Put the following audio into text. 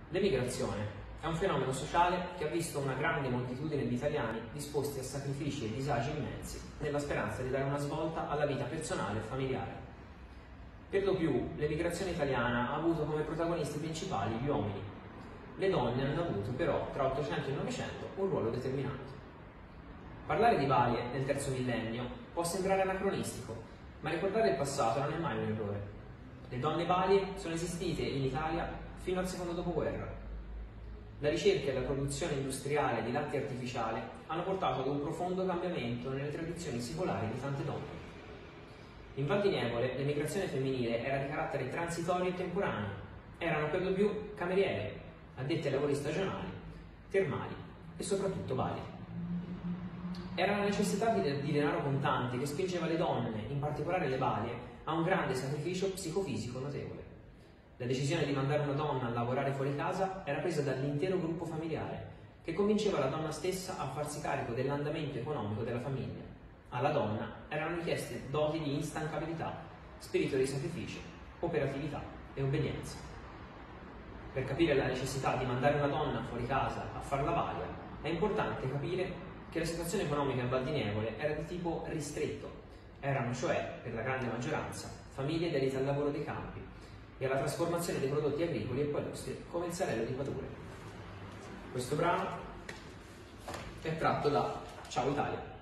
L'emigrazione è un fenomeno sociale che ha visto una grande moltitudine di italiani disposti a sacrifici e disagi immensi nella speranza di dare una svolta alla vita personale e familiare. Per lo più, l'emigrazione italiana ha avuto come protagonisti principali gli uomini. Le donne hanno avuto però, tra 800 e 900, un ruolo determinante. Parlare di Bali nel terzo millennio può sembrare anacronistico, ma ricordare il passato non è mai un errore. Le donne Bali sono esistite in Italia fino al secondo dopoguerra. La ricerca e la produzione industriale di latte artificiale hanno portato ad un profondo cambiamento nelle tradizioni secolari di tante donne. In Val di Nievole l'emigrazione femminile era di carattere transitorio e temporaneo. Erano per lo più cameriere, addette ai lavori stagionali, termali e soprattutto Bali. Era la necessità di denaro contante che spingeva le donne, in particolare le balie, a un grande sacrificio psicofisico notevole. La decisione di mandare una donna a lavorare fuori casa era presa dall'intero gruppo familiare, che convinceva la donna stessa a farsi carico dell'andamento economico della famiglia. Alla donna erano richieste doti di instancabilità, spirito di sacrificio, operatività e obbedienza. Per capire la necessità di mandare una donna fuori casa a far la balia, è importante capire che la situazione economica in Val di Nievole era di tipo ristretto. Erano cioè, per la grande maggioranza, famiglie dedite al lavoro dei campi e alla trasformazione dei prodotti agricoli e palustri come il sarello di Pature. Questo brano è tratto da Ciao Italia.